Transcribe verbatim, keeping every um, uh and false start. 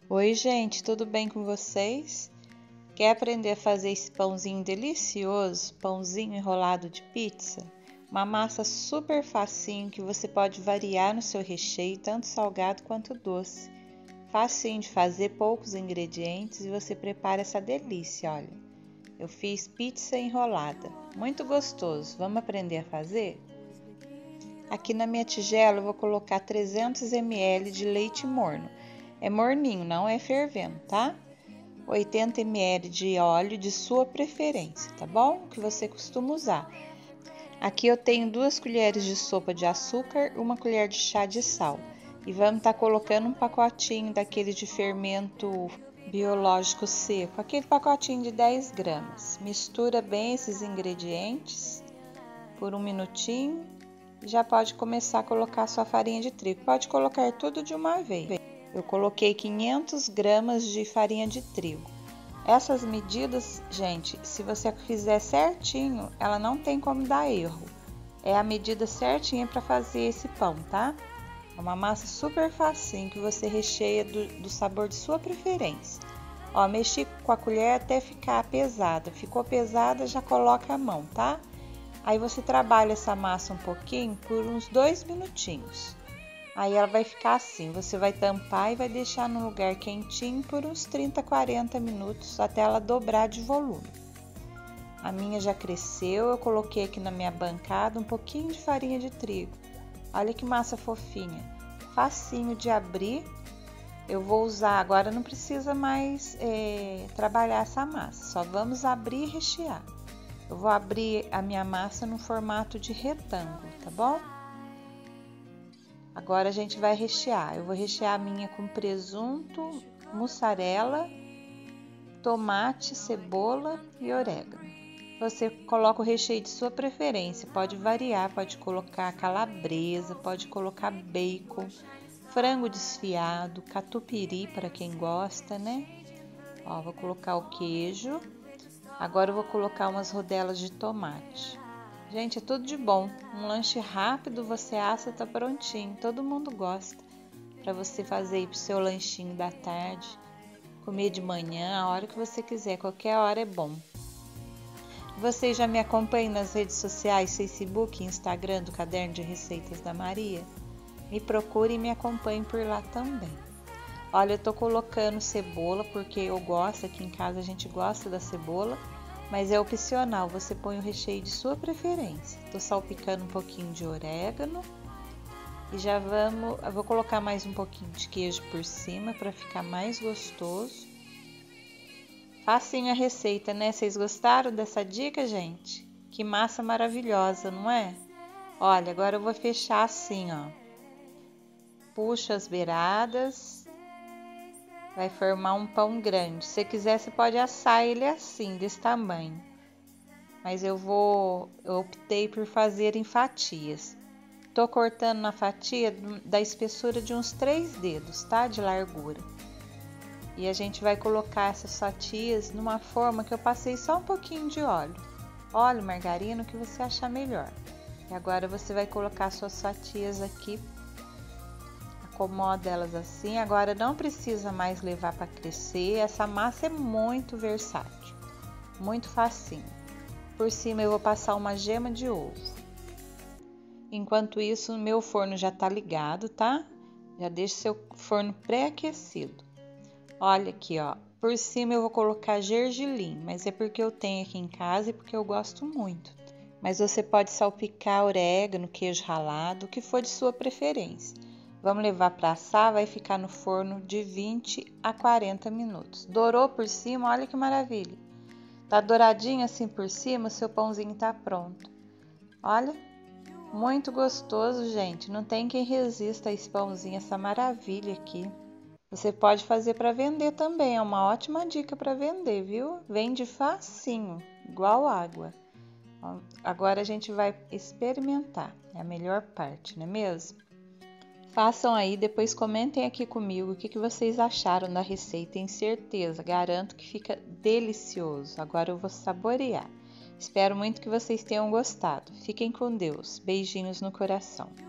Oi, gente, tudo bem com vocês? Quer aprender a fazer esse pãozinho delicioso, pãozinho enrolado de pizza? Uma massa super facinho que você pode variar no seu recheio, tanto salgado quanto doce. Facinho de fazer, poucos ingredientes e você prepara essa delícia, olha. Eu fiz pizza enrolada, muito gostoso. Vamos aprender a fazer? Aqui na minha tigela eu vou colocar trezentos mililitros de leite morno. É morninho, não é fervendo, tá? oitenta mililitros de óleo de sua preferência, tá bom? Que você costuma usar. Aqui eu tenho duas colheres de sopa de açúcar, uma colher de chá de sal. E vamos estar tá colocando um pacotinho daquele de fermento biológico seco, aquele pacotinho de dez gramas. Mistura bem esses ingredientes por um minutinho e já pode começar a colocar sua farinha de trigo. Pode colocar tudo de uma vez. Eu coloquei quinhentas gramas de farinha de trigo. Essas medidas, gente, se você fizer certinho, ela não tem como dar erro. É a medida certinha para fazer esse pão, tá? É uma massa super facinho que você recheia do, do sabor de sua preferência. Ó, mexi com a colher até ficar pesada. Ficou pesada, já coloca a mão, tá? Aí você trabalha essa massa um pouquinho por uns dois minutinhos. Aí ela vai ficar assim, você vai tampar e vai deixar no lugar quentinho por uns trinta, quarenta minutos até ela dobrar de volume. A minha já cresceu, eu coloquei aqui na minha bancada um pouquinho de farinha de trigo. Olha que massa fofinha, facinho de abrir. Eu vou usar, agora não precisa mais é, trabalhar essa massa, só vamos abrir e rechear. Eu vou abrir a minha massa no formato de retângulo, tá bom? Agora a gente vai rechear. Eu vou rechear a minha com presunto, mussarela, tomate, cebola e orégano. Você coloca o recheio de sua preferência. Pode variar, pode colocar calabresa, pode colocar bacon, frango desfiado, catupiry para quem gosta, né? Ó, vou colocar o queijo. Agora eu vou colocar umas rodelas de tomate. Gente, é tudo de bom. Um lanche rápido, você assa, tá prontinho. Todo mundo gosta. Para você fazer aí pro seu lanchinho da tarde, comer de manhã, a hora que você quiser, qualquer hora é bom. Vocês já me acompanham nas redes sociais, Facebook e Instagram do Caderno de Receitas da Maria? Me procurem e me acompanhem por lá também. Olha, eu tô colocando cebola porque eu gosto, aqui em casa a gente gosta da cebola. Mas é opcional, você põe o recheio de sua preferência. Tô salpicando um pouquinho de orégano e já vamos, eu vou colocar mais um pouquinho de queijo por cima para ficar mais gostoso. Facinho a receita, né? Vocês gostaram dessa dica, gente? Que massa maravilhosa, não é? Olha, agora eu vou fechar assim, ó. Puxa as beiradas. Vai formar um pão grande. Se você quiser, você pode assar ele assim, desse tamanho. Mas eu vou, eu optei por fazer em fatias. Tô cortando na fatia da espessura de uns três dedos, tá? De largura. E a gente vai colocar essas fatias numa forma que eu passei só um pouquinho de óleo. Óleo, margarina, o que você achar melhor. E agora você vai colocar suas fatias aqui. Acomoda elas assim, agora não precisa mais levar para crescer, essa massa é muito versátil, muito facinho. Por cima eu vou passar uma gema de ovo. Enquanto isso, o meu forno já tá ligado, tá? Já deixa seu forno pré-aquecido. Olha aqui, ó, por cima eu vou colocar gergelim, mas é porque eu tenho aqui em casa e porque eu gosto muito. Mas você pode salpicar orégano, queijo ralado, o que for de sua preferência. Vamos levar para assar, vai ficar no forno de vinte a quarenta minutos. Dourou por cima, olha que maravilha. Tá douradinho assim por cima, o seu pãozinho tá pronto. Olha, muito gostoso, gente. Não tem quem resista a esse pãozinho, essa maravilha aqui. Você pode fazer para vender também, é uma ótima dica para vender, viu? Vende facinho, igual água. Agora a gente vai experimentar, é a melhor parte, não é mesmo? Façam aí, depois comentem aqui comigo o que, que vocês acharam da receita. Tenho certeza, garanto que fica delicioso. Agora eu vou saborear. Espero muito que vocês tenham gostado. Fiquem com Deus. Beijinhos no coração.